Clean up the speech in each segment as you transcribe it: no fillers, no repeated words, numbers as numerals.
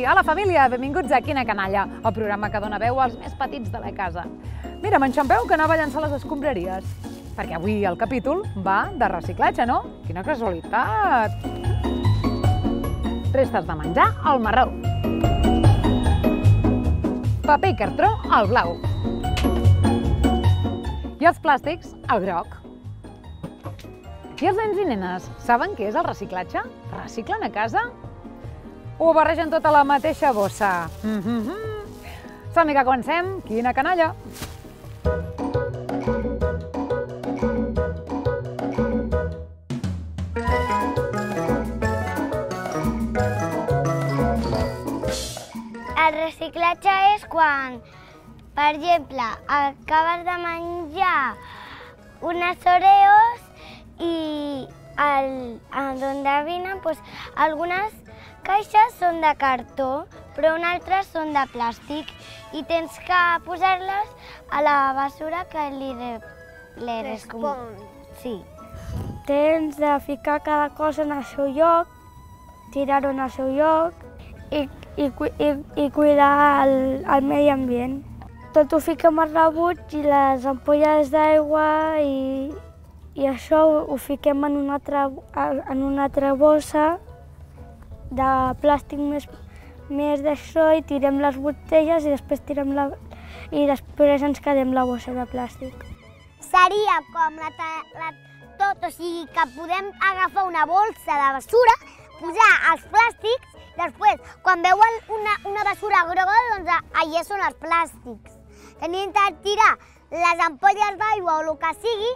Hola família, benvinguts a Quina Canalla, el programa que dona veu als més petits de la casa. Mira, m'enxampeu que anava a llançar les escombraries, perquè avui el capítol va de reciclatge, no? Quina casualitat! Restes de menjar al marró. Paper i cartró al blau. I els plàstics al groc. I els nens i nenes saben què és el reciclatge? Reciclen a casa? O barregen tot a la mateixa bossa? Som-hi que comencem! Quina canalla! El reciclatge és quan, per exemple, acabes de menjar unes Oreos i d'on venen, algunes caixes són de cartó, però altres són de plàstic i tens que posar-les a la basura que li respon. Sí. Tens de ficar cada cosa en el seu lloc, tirar-ho en el seu lloc i cuidar el medi ambient. Tot ho fiquem al rebuig i les ampolles d'aigua i això ho fiquem en una altra bossa de plàstic més d'això i tirem les botelles i després ens quedem la bossa de plàstic. Seria com tot, o sigui que podem agafar una bolsa de basura, posar els plàstics, després, quan veuen una basura groga, doncs allà són els plàstics. Tenim de tirar les ampolles d'aigua o el que sigui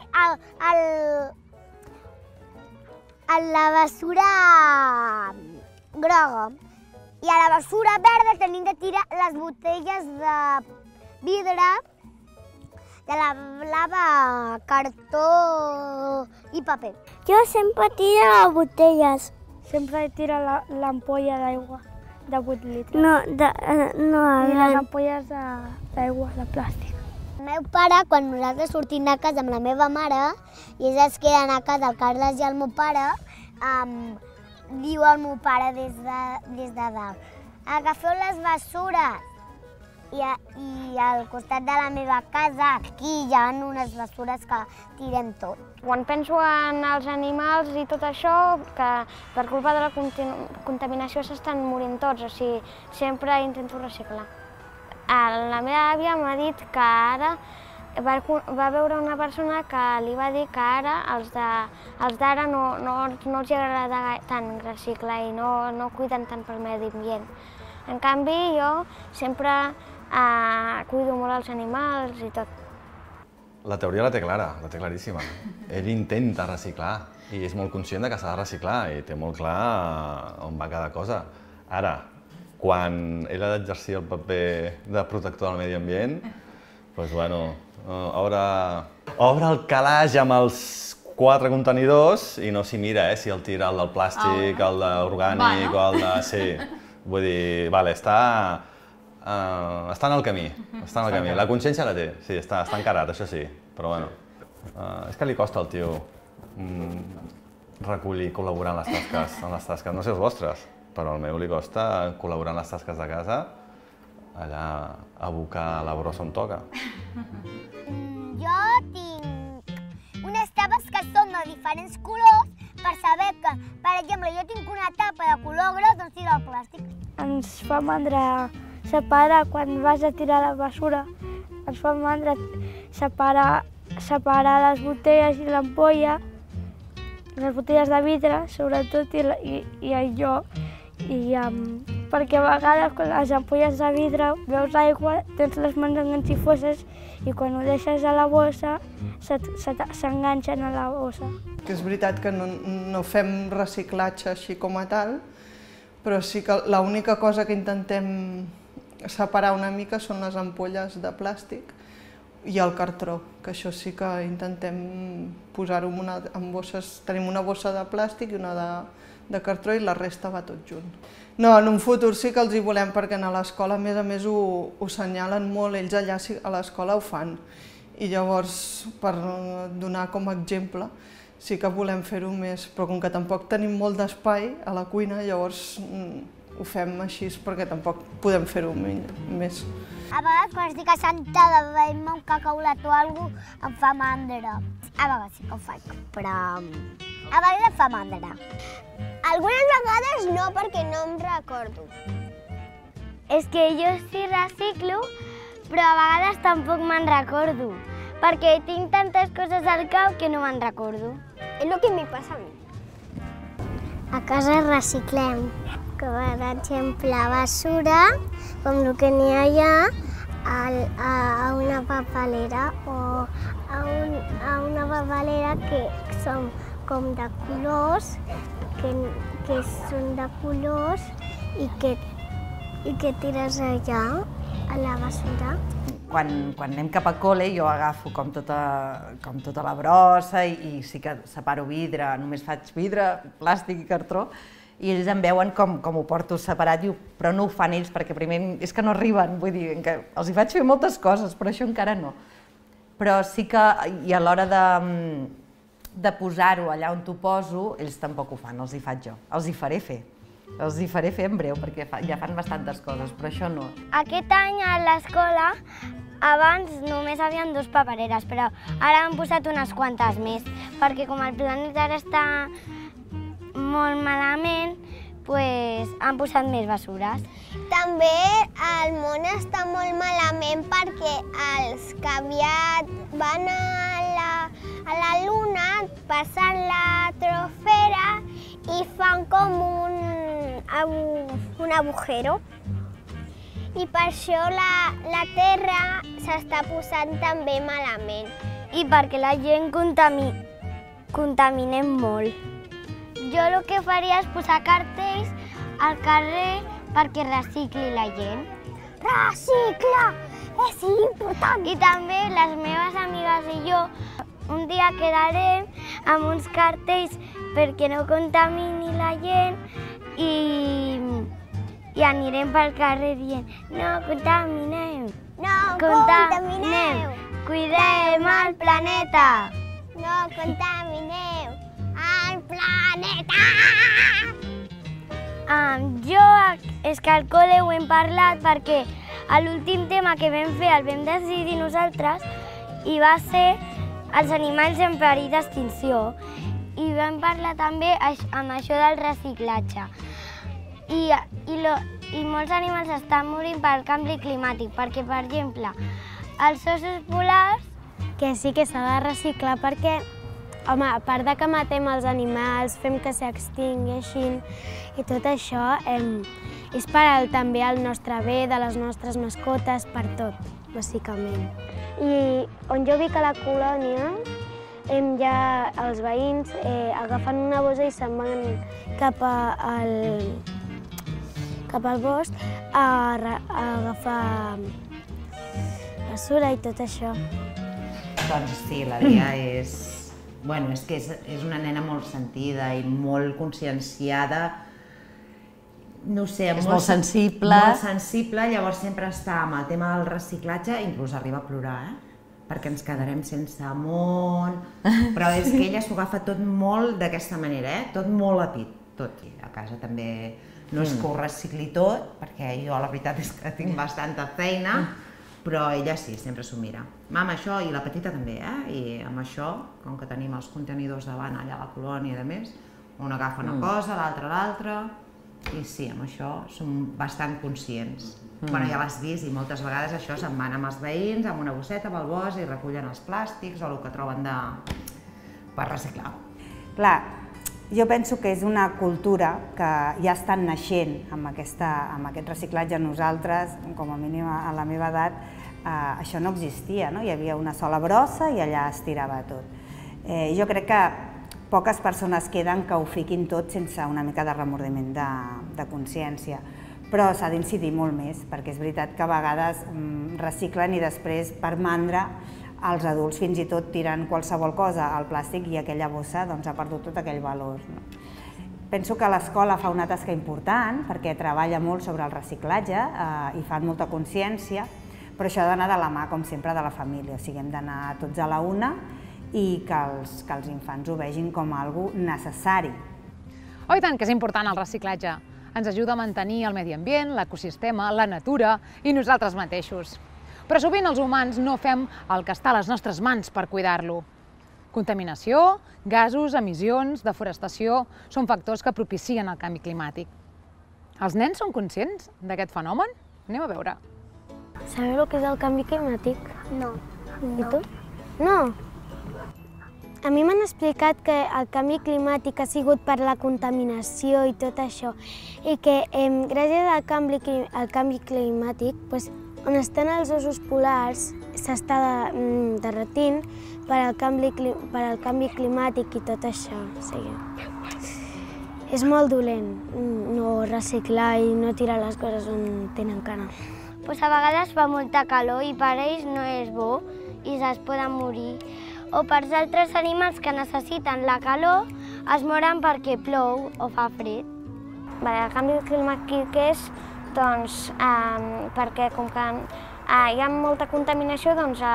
a la basura groga. I a la basura verda tenim de tirar les botelles de vidre, de la blava, cartó i paper. Jo sempre tiro botelles. Sempre tiro l'ampolla d'aigua de 8 litres. I les ampolles d'aigua de plàstic. El meu pare, quan nosaltres sortim de casa amb la meva mare i ells es queden a casa, el Carles i el meu pare, diu al meu pare des de dalt: agafeu les bessures. I al costat de la meva casa, aquí hi ha unes bessures que tirem tot. Quan penso en els animals i tot això, que per culpa de la contaminació s'estan morint tots, o sigui, sempre intento reciclar. La meva àvia m'ha dit que ara va veure una persona que li va dir que ara els d'ara no els agrada tant reciclar i no cuiden tant pel medi ambient. En canvi, jo sempre cuido molt els animals i tot. La teoria la té clara, la té claríssima. Ell intenta reciclar i és molt conscient que s'ha de reciclar i té molt clar on va cada cosa. Ara, quan ell ha d'exercir el paper de protector del medi ambient, doncs, bueno, obre el calaix amb els 4 contenidors i no s'hi mira, si el tira el del plàstic, el d'orgànic o el de... Sí, vull dir, vale, està en el camí, La consciència la té, sí, està encarat, això sí, però bueno, és que li costa al tio recollir, col·laborar en les tasques, no sé els vostres, però al meu li costa col·laborar en les tasques de casa, allà abocar la brossa on toca. Jo tinc unes tapes que són de diferents colors per saber que, per exemple, jo tinc una tapa de color groc, doncs tiro el plàstic. Ens fa mandra separar quan vas a tirar la basura. Ens fa mandra separar les botelles i l'ampolla, les botelles de vidre, sobretot, i allò. Perquè a vegades, quan les ampolles de vidre veus aigua, tens les mans enganxifoses i quan ho deixes a la bossa s'enganxen a la bossa. És veritat que no fem reciclatge així com a tal, però sí que l'única cosa que intentem separar una mica són les ampolles de plàstic i el cartró, que això sí que intentem posar-ho en bosses. Tenim una bossa de plàstic i una de cartró i la resta va tot junt. No, en un futur sí que els hi volem, perquè a l'escola, a més, ho assenyalen molt, ells allà a l'escola ho fan. I llavors, per donar com a exemple, sí que volem fer-ho més, però com que tampoc tenim molt d'espai a la cuina, llavors ho fem així perquè tampoc podem fer-ho més. A vegades quan estic assentada veient-me un cacaulat o alguna cosa em fa mandra. A vegades sí que ho faig, però a vegades em fa mandra. Algunes vegades no, perquè no em recordo. És que jo sí reciclo, però a vegades tampoc me'n recordo, perquè tinc tantes coses al cap que no me'n recordo. És el que m'hi passa a mi. A casa reciclem, que per exemple basura, com el que n'hi ha allà, a una papelera o a una papelera que són com de colors, que són de colors i que tires allà a la basura. Quan anem cap a col·le jo agafo com tota la brossa i sí que separo vidre, només faig vidre, plàstic i cartró, i ells em veuen com ho porto separat, però no ho fan ells perquè primer és que no arriben, vull dir, que els hi faig fer moltes coses, però això encara no. Però sí que, i a l'hora de posar-ho allà on t'ho poso, ells tampoc ho fan, els hi faig jo, els hi faré fer. Els hi faré fer en breu, perquè ja fan bastantes coses, però això no. Aquest any a l'escola, abans només hi havia 2 papereres, però ara han posat unes quantes més, perquè com el planeta ara està molt malament, han posat més basures. També el món està molt malament perquè els que aviat van a la Luna passen la troposfera i fan com un agujero. I per això la Terra s'està posant també malament. I perquè la gent contaminem molt. Jo el que faria és posar cartells al carrer perquè recicli la gent. Recicla! És important! I també les meves amigues i jo un dia quedarem amb uns cartells perquè no contamini la gent i anirem pel carrer dient no contamineu! No contamineu! Cuidem el planeta! No contamineu el planeta! És que al col·le ho hem parlat perquè l'últim tema que vam fer el vam decidir nosaltres i va ser els animals en perill d'extinció. I vam parlar també amb això del reciclatge. I molts animals estan morint pel canvi climàtic, perquè, per exemple, els ossos polars... Que sí que s'ha de reciclar perquè, home, a part de que matem els animals, fem que s'extingueixin i tot això, és per també al nostre bé, de les nostres mascotes, per tot, bàsicament. I on jo vic a la colònia, ja els veïns agafen una bossa i se'n van cap al bosc a agafar basura i tot això. Doncs sí, la Lia és que és una nena molt sentida i molt conscienciada. No sé, és molt sensible. Molt sensible, llavors sempre està amb el tema del reciclatge, inclús arriba a plorar, perquè ens quedarem sense món, però és que ella s'ho agafa tot molt d'aquesta manera, tot molt a pit, tot. A casa també no és que ho recicli tot, perquè jo la veritat és que tinc bastanta feina, però ella sí, sempre s'ho mira. Mama, això, i la petita també, i amb això, com que tenim els contenidors davant allà a la colònia i a més, un agafa una cosa, l'altra, i sí, amb això som bastant conscients. Bueno, ja l'has vist i moltes vegades això se'n van amb els veïns, amb una bosseta, amb el bosc i recullen els plàstics o el que troben per reciclar. Clar, jo penso que és una cultura que ja està naixent amb aquest reciclatge. Nosaltres, com a mínim a la meva edat, això no existia, no? Hi havia una sola brossa i allà es tirava tot. Jo crec que poques persones queden que ho fiquin tot sense una mica de remordiment de consciència, però s'ha d'incidir molt més, perquè és veritat que a vegades reciclen i després, per mandra, els adults fins i tot tiren qualsevol cosa al plàstic i aquella bossa ha perdut tot aquell valor. Penso que l'escola fa una tasca important perquè treballa molt sobre el reciclatge i fan molta consciència, però això ha d'anar de la mà, com sempre, de la família, o sigui, hem d'anar tots a la una i que els infants ho vegin com algo necessari. Oh, i tant, que és important el reciclatge. ens ajuda a mantenir el medi ambient, l'ecosistema, la natura i nosaltres mateixos. Però sovint els humans no fem el que està a les nostres mans per cuidar-lo. Contaminació, gasos, emissions, deforestació són factors que propicien el canvi climàtic. Els nens són conscients d'aquest fenomen? Anem a veure. Sabeu el que és el canvi climàtic? No. I tu? No. A mi m'han explicat que el canvi climàtic ha sigut per la contaminació i tot això, i que gràcies al canvi climàtic, on estan els ossos polars s'està derretint per al canvi climàtic i tot això. O sigui, és molt dolent no reciclar i no tirar les coses on tenen que anar. A vegades fa molta calor i per ells no és bo i es poden morir. O per altres animals que necessiten la calor es moren perquè plou o fa fred. El canvi climàtic és perquè com que hi ha molta contaminació, doncs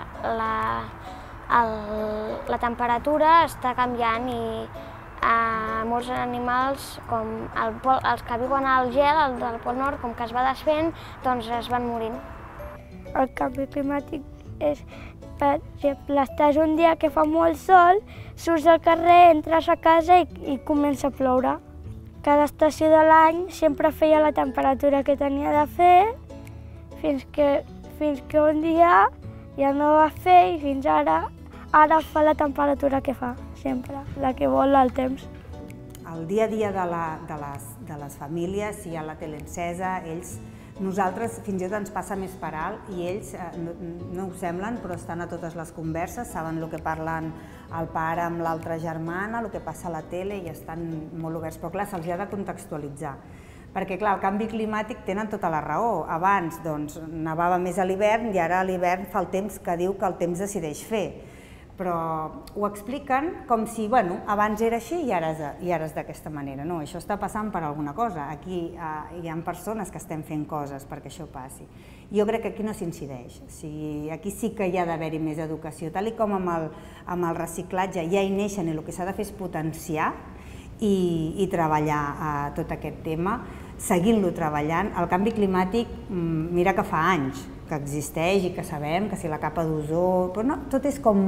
la temperatura està canviant i molts animals, com els que viuen al gel, el del Pol Nord, com que es va desfent, doncs es van morint. El canvi climàtic és, per exemple, estàs un dia que fa molt sol, surts al carrer, entres a casa i comença a ploure. Cada estació de l'any sempre feia la temperatura que tenia de fer, fins que un dia ja no va fer i fins ara fa la temperatura que fa, sempre, la que vol el temps. El dia a dia de les famílies, si hi ha la tele encesa, nosaltres fins i tot ens passa més per alt i ells no ho semblen, però estan a totes les converses, saben el que parlen el pare amb l'altra germana, el que passa a la tele i estan molt oberts. Però clar, se'ls ha de contextualitzar. Perquè clar, el canvi climàtic tenen tota la raó. Abans nevava més a l'hivern i ara a l'hivern fa el temps que diu que el temps decideix fer. Però ho expliquen com si, abans era així i ara és d'aquesta manera. No, això està passant per alguna cosa. Aquí hi ha persones que estem fent coses perquè això passi. Jo crec que aquí no s'incideix. Aquí sí que hi ha d'haver-hi més educació. Tal com amb el reciclatge ja hi neixen i el que s'ha de fer és potenciar i treballar tot aquest tema, seguint-lo treballant. El canvi climàtic, mira que fa anys que existeix i que sabem que si la capa d'ozó, però no, tot és com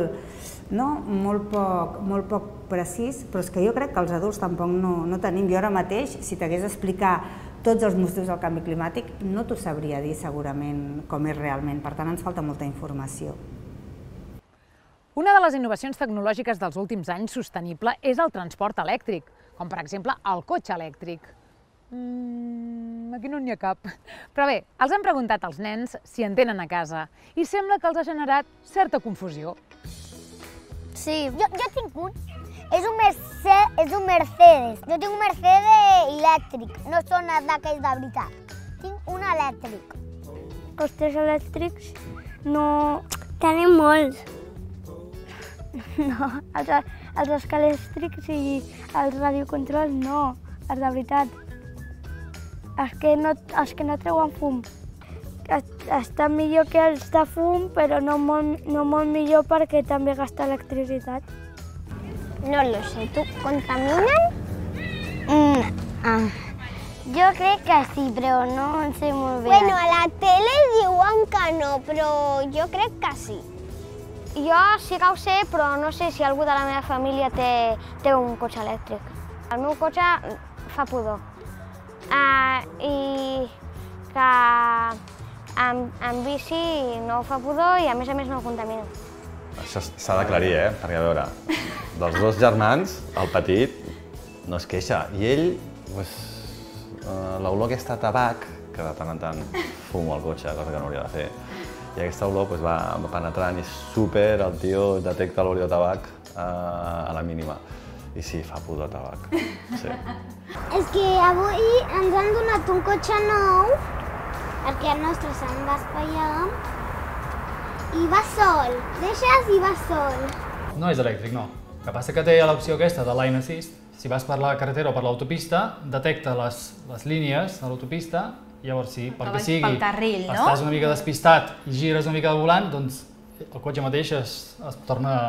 molt poc precís, però és que jo crec que els adults tampoc no tenim. Jo ara mateix, si t'hagués d'explicar tots els motius del canvi climàtic, no t'ho sabria dir segurament com és realment, per tant ens falta molta informació. Una de les innovacions tecnològiques dels últims anys sostenible és el transport elèctric, com per exemple el cotxe elèctric. Aquí no n'hi ha cap. Però bé, els hem preguntat als nens si en tenen a casa i sembla que els ha generat certa confusió. Sí, jo tinc un. És un Mercedes. Jo tinc un Mercedes elèctric, no són d'aquells de veritat. Tinc un elèctric. Cotxes elèctrics no... Tenim molts. No, els escalèctrics i els radiocontrols no, els de veritat. Els que no treuen fum. Estan millor que els de fum, però no molt millor perquè també gasta electricitat. No lo sé, ¿tú contaminan? Jo crec que sí, però no en sé molt bé. Bueno, a la tele diuen que no, però jo crec que sí. Jo sí que ho sé, però no sé si algú de la meva família té un cotxe elèctric. El meu cotxe fa pudor. I que en bici no fa pudor i a més no contamina. Això s'ha d'aclarir, perquè a veure, dels dos germans, el petit no es queixa i ell, l'olor aquesta de tabac, que de tant en tant fumo al cotxe, cosa que no hauria de fer, i aquesta olor va penetrant i súper, el tio detecta l'olor de tabac a la mínima. I sí, fa pudor de tabac, sí. És que avui ens han donat un cotxe nou, perquè el nostre se'n va espaiar, i va sol. Deixes i va sol. No és elèctric, no. El que passa que té l'opció aquesta de Lane Assist. Si vas per la carretera o per l'autopista, detecta les línies de l'autopista, llavors sí, perquè sigui, pel carril, no? Estàs una mica despistat i gires una mica de volant, doncs el cotxe mateix es torna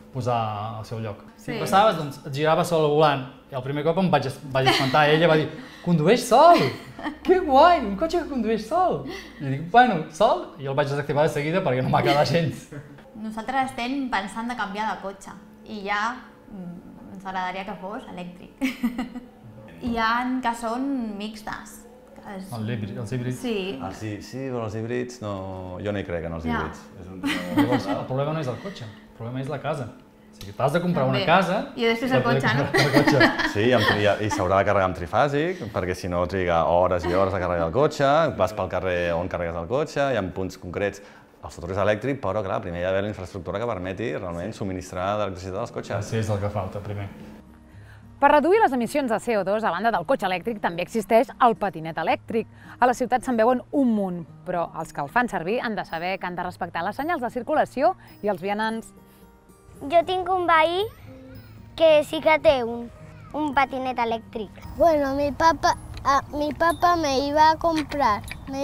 posar al seu lloc. Si passaves, doncs et girava sol al volant. I el primer cop em vaig espantar. Ella va dir, condueix sol! Que guai, un cotxe que condueix sol! I dic, bueno, sol? I el vaig desactivar de seguida perquè no m'ha quedat gens. Nosaltres estem pensant de canviar de cotxe i ja ens agradaria que fos elèctric. Hi ha que són mixtes. Els híbrids? Sí. Sí, però els híbrids no... Jo no hi crec en els híbrids. El problema no és el cotxe, el problema és la casa. O sigui, t'has de comprar una casa... I després el cotxe, no? Sí, i s'haurà de carregar amb trifàsic, perquè si no triga hores i hores a carregar el cotxe, vas pel carrer on carregues el cotxe, hi ha punts concrets. El futur és elèctric, però clar, primer hi ha d'haver la infraestructura que permeti realment subministrar l'electricitat als cotxes. Sí, és el que falta, primer. Per reduir les emissions de CO2, a banda del cotxe elèctric, també existeix el patinet elèctric. A la ciutat se'n veuen un munt, però els que el fan servir han de saber que han de respectar les senyals de circulació i els vianants. Jo tinc un veí que sí que té un patinet elèctric. Bueno, mi papá me iba a comprar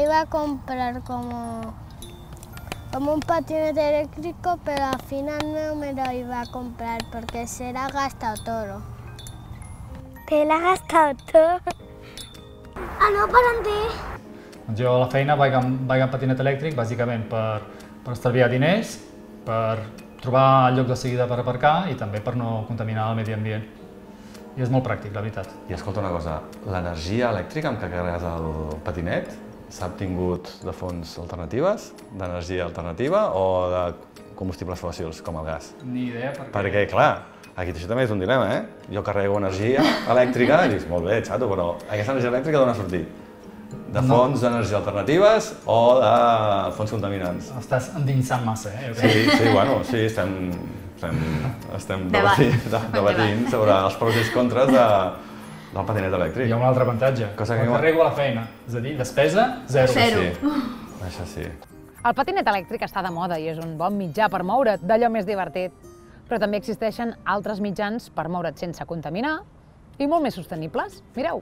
como un patinete eléctrico, pero al final no me lo iba a comprar porque se lo ha gastado todo. ¿Te lo has gastado todo? Ah, no, per entendre. Doncs jo a la feina vaig amb patinet elèctric bàsicament per estalviar diners, per trobar el lloc de seguida per aparcar i també per no contaminar el medi ambient. I és molt pràctic, la veritat. I escolta una cosa, l'energia elèctrica amb què carregues el patinet s'ha obtingut de fonts alternatives, d'energia alternativa o de combustibles fòssils, com el gas? Ni idea, perquè clar, aquí això també és un dilema, Jo carrego energia elèctrica i dius, molt bé, xato, però aquesta energia elèctrica d'on ha sortit? De fonts d'energia alternatives o de fonts contaminants? Estàs endinsant massa, Sí, estem debatint sobre els pros i els contres del patinet elèctric. Hi ha un altre avantatge, el carrego a la feina, és a dir, despesa, zero. Això sí. El patinet elèctric està de moda i és un bon mitjà per moure't, d'allò més divertit. Però també existeixen altres mitjans per moure't sense contaminar i molt més sostenibles. Mireu.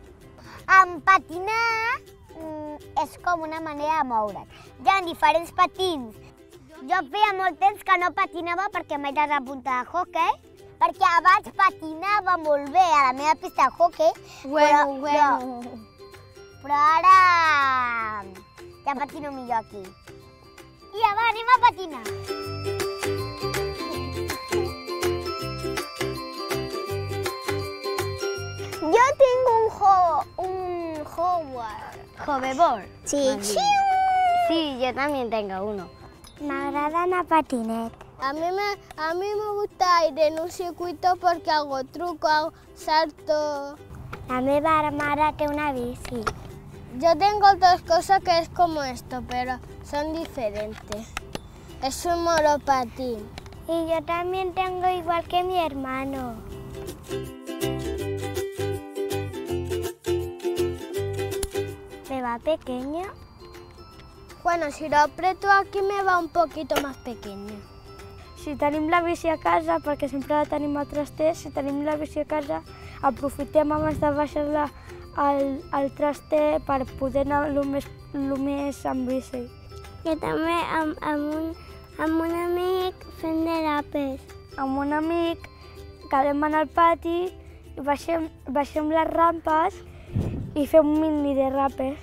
Patinar és com una manera de moure't. Hi ha diferents patins. Jo feia molt temps que no patinava perquè m'he de repuntar a hoquei, perquè abans patinava molt bé a la meva pista de hoquei, però ara ja patino millor aquí. I ara anem a patinar. Yo tengo un hoverboard. Sí. Sí, yo también tengo uno. Me agrada anar a patinet. A mí me gusta ir en un circuito porque hago truco, hago salto. La meva mare té una bici. Yo tengo dos cosas que es como esto, pero son diferentes. Es un monopatín. Y yo también tengo igual que mi hermano. ¿Me va pequeño? Bueno, si lo aprieto aquí me va un poquito más pequeño. Si tenim la bici a casa, perquè sempre la tenim al traster, si tenim la bici a casa, aprofitem abans de baixar-la al traster per poder anar el més amb bici. Jo també amb un amic fem derapes. Amb un amic quedem al pati, baixem les rampes i fem mini derapes.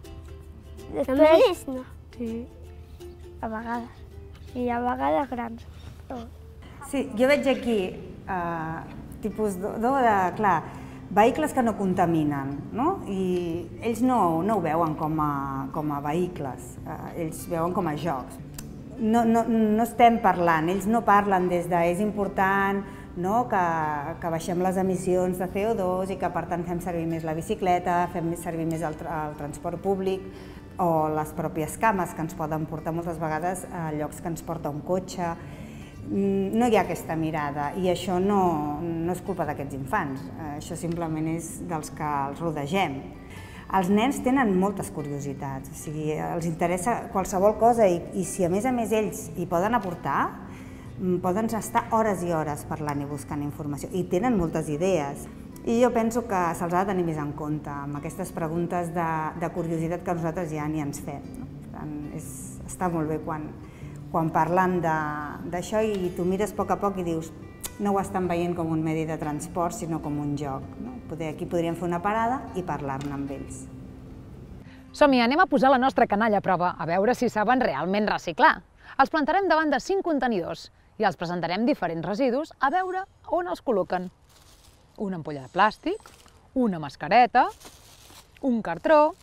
Només no? Sí, a vegades. I a vegades grans. Sí, jo veig aquí tipus clar, vehicles que no contaminen, no? I ells no ho veuen com a vehicles, ells veuen com a jocs. No estem parlant, ells no parlen des de és important que baixem les emissions de CO2 i que per tant fem servir més la bicicleta, fem servir més el transport públic o les pròpies cames que ens poden portar moltes vegades a llocs que ens porta un cotxe. No hi ha aquesta mirada i això no és culpa d'aquests infants, això simplement és dels que els rodegem. Els nens tenen moltes curiositats, o sigui, els interessa qualsevol cosa i si a més ells hi poden aportar, poden estar hores i hores parlant i buscant informació i tenen moltes idees. I jo penso que se'ls ha de tenir més en compte amb aquestes preguntes de curiositat que nosaltres ja ni ens fem. Està molt bé quan quan parlen d'això i tu mires a poc i dius no ho estan veient com un medi de transport, sinó com un joc. Aquí podríem fer una parada i parlar-ne amb ells. Som-hi, anem a posar la nostra canalla a prova, a veure si saben realment reciclar. Els plantarem davant de 5 contenidors i els presentarem diferents residus a veure on els col·loquen. Una ampolla de plàstic, una mascareta, un cartró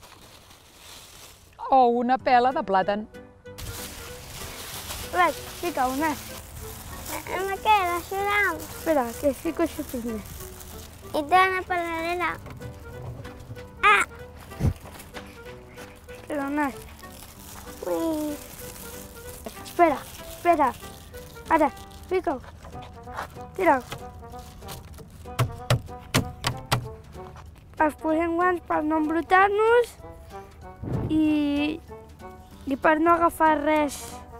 o una pela de plàtan. Res, fica una. Me queda ajudant. Espera, que fico això primer. I té una paradera. Ah! Espera, una. Ui. Espera. Ara, fica-ho. Tira-ho. Els posem guants per no embrutar-nos i per no agafar res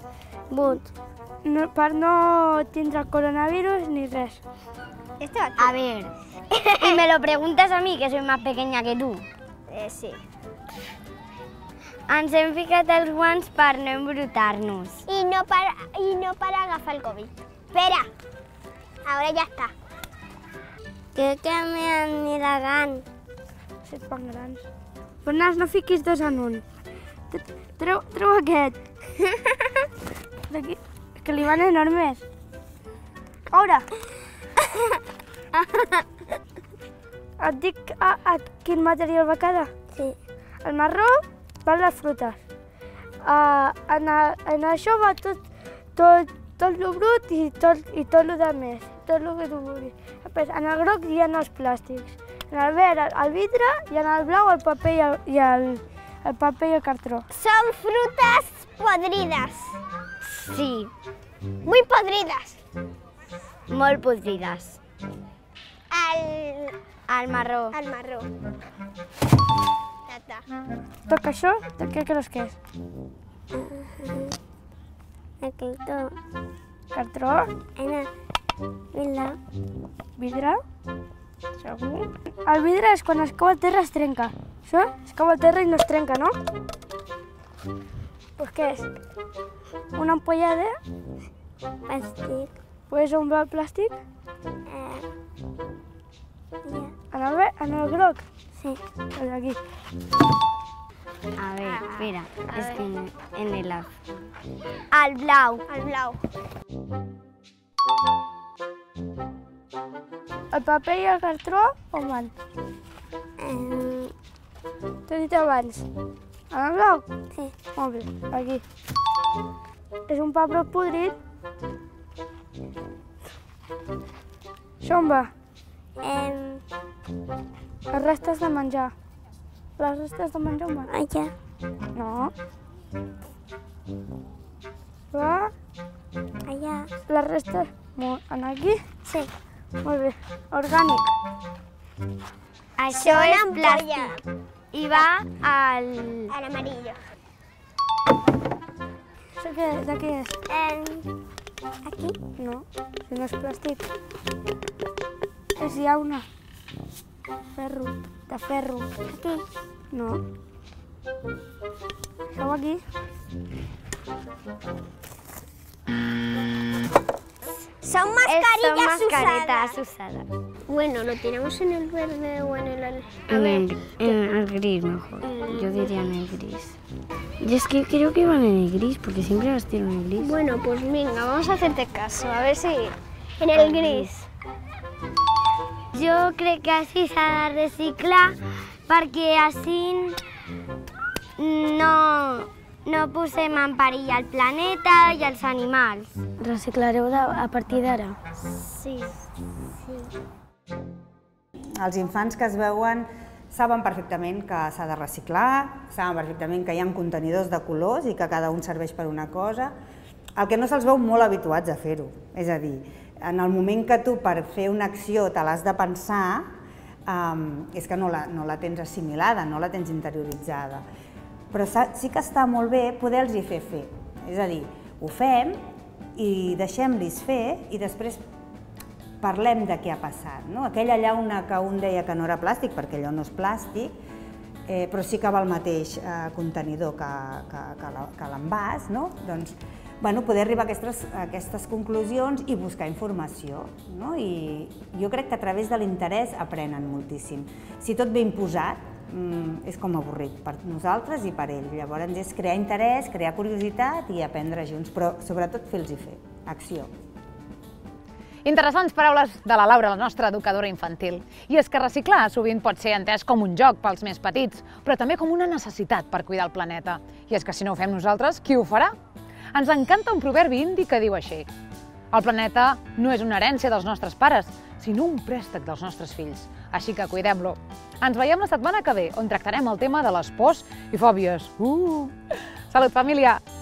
per no tindre coronavirus ni res. A ver, y me lo preguntas a mí, que soy más pequeña que tú. Sí. Ens hem ficat els guants per no embrutar-nos. Y no para agafar el COVID. Espera. Ahora ya está. Que m'aniran. Si et fan grans. Però Nas, no fiquis dos en un. Treu aquest. D'aquí. Que li van enormes. Ara. Et dic quin material va quedar? Sí. El marró van les frutes. En això va tot el brut i tot el de més. Tot el que tu vulguis. Després, en el groc hi ha els plàstics. En el verd el vidre i en el blau el paper i el cartró. Son frutas podridas. Sí, Muy podridas. molt podrides. Al marró. Ya está. Tot això, de què creus que és? Aquello. Cartró? Mira. Vidre? Segur? El vidre és quan es cau a terra es trenca. Això es cau a terra i no es trenca, no? Doncs què és? Una ampolla de? Plàstic. Pues un blau plàstic? Ja. En el groc? Sí. El d'aquí. A ver, espera, es que en el azul. Al blau. El paper i el cartró on van? T'he dit abans. En el blau? Sí. Molt bé, aquí. És un paper podrit. Això on va? Les restes de menjar. Les restes de menjar on van? Allà. No. Va? Allà. Les restes... En aquí? Sí. Molt bé. Orgànic. Això és plàstic. I va al... Al amarillo. Això de què és? Aquí. No, si no és plàstic. És llauna. Ferro. De ferro. Aquí. No. Això va aquí. Son mascarillas mascaretas usadas. Bueno, ¿lo tiramos en el verde o en el...? En el gris mejor. Yo diría en el gris. Yo es que creo que van en el gris, porque siempre las tiro en el gris. Bueno, pues venga, vamos a hacerte caso, a ver si... En el gris. Jo crec que així s'ha de reciclar perquè així no posem en perill el planeta i els animals. Reciclareu a partir d'ara? Sí. Els infants que es veuen saben perfectament que s'ha de reciclar, saben perfectament que hi ha contenidors de colors i que cada un serveix per una cosa. El que no se'ls veu molt habituats a fer-ho, és a dir, en el moment que tu per fer una acció te l'has de pensar, és que no la tens assimilada, no la tens interioritzada. Però sí que està molt bé poder-los fer. És a dir, ho fem i deixem-los fer i després parlem de què ha passat. Aquella llauna que un deia que no era plàstic, perquè allò no és plàstic, però sí que va al mateix contenidor que l'envàs, doncs poder arribar a aquestes conclusions i buscar informació. I jo crec que a través de l'interès aprenen moltíssim. Si tot ve imposat, és com avorrit per nosaltres i per ell. Llavors és crear interès, crear curiositat i aprendre junts, però sobretot fer-los fer, acció. Interessants paraules de la Laura, la nostra educadora infantil. I és que reciclar sovint pot ser entès com un joc pels més petits, però també com una necessitat per cuidar el planeta. I és que si no ho fem nosaltres, qui ho farà? Ens encanta un proverbi indi que diu així: el planeta no és una herència dels nostres pares, sinó un préstec dels nostres fills. Així que cuidem-lo. Ens veiem la setmana que ve, on tractarem el tema de les pors i fòbies. Salut, família!